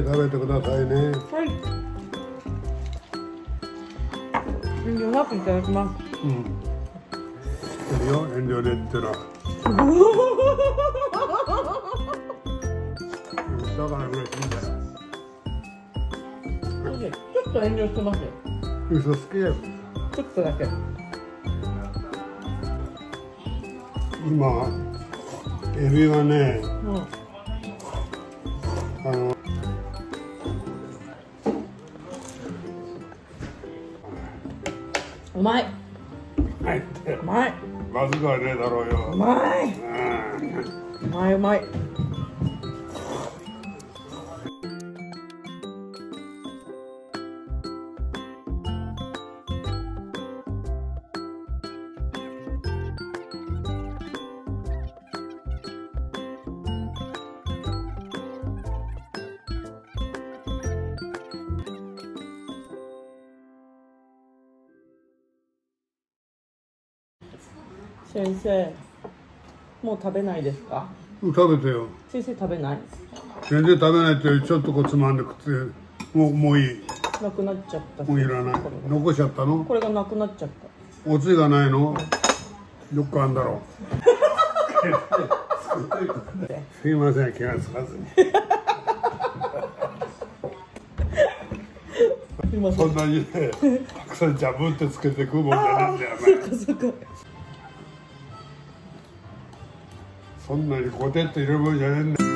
食べてくださいね。 はい。遠慮なくいただきます。 うん。いいよ、遠慮でってのは。だから嬉しいんだよ。 ちょっと遠慮してますよ。 嘘つけよ。 ちょっとだけ。 今エビがね、 うまい。 入ってうまい。 まずくはねえだろうよ。 うまい。うまいうまい。先生、もう食べないですか？ 食べてよ。 先生食べない？ 全然食べないってちょっとこうつまんで食ってもういい。 なくなっちゃった。 もういらない。残しちゃったの？ これがなくなっちゃった。 おつゆがないの？どっかあんだろう。すいません、気がつかずに。そんなにね、たくさんジャブってつけて食うもんじゃないんだよね。そんなにコテッと入れるもんじゃねえんだよ。